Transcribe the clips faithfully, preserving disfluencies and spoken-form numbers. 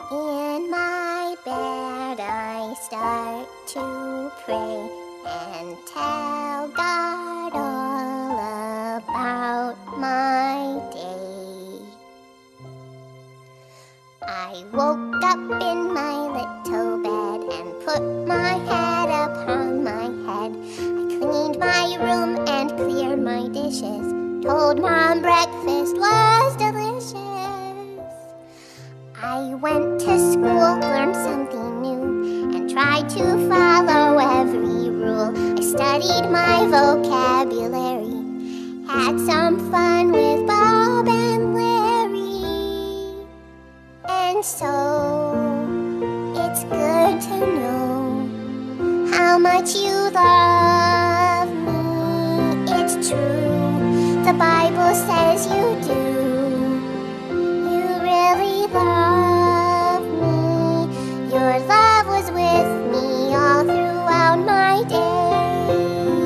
In my bed I start to pray and tell God all about my day. I woke up in my little bed and put my head upon my head. I cleaned my room and cleared my dishes, told Mom breakfast was delicious. I went to school, learned something new, and tried to follow every rule. I studied my vocabulary, had some fun with Bob and Larry. And so, it's good to know how much you love me. It's true, the Bible says you do. You really love me. Your love was with me all throughout my day.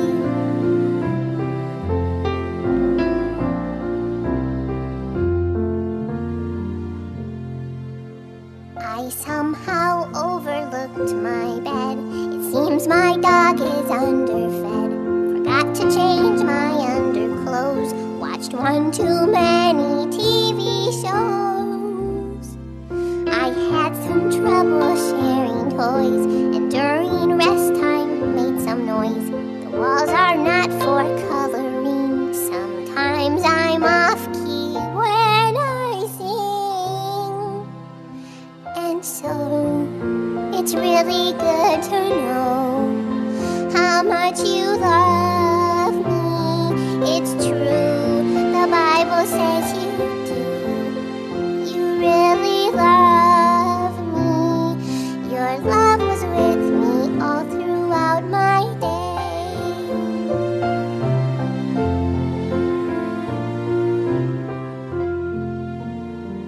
I somehow overlooked my bed. It seems my dog is underfed. Forgot to change my underclothes. Watched one too many T V shows. I had some trouble sharing toys, and during rest time made some noise. The walls are not for coloring. Sometimes I'm off key when I sing. And so, it's really good to know how much you love me. It's true, the Bible says you do. You really love me. Your love was with me all throughout my day.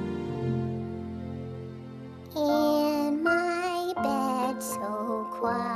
In my bed so quiet,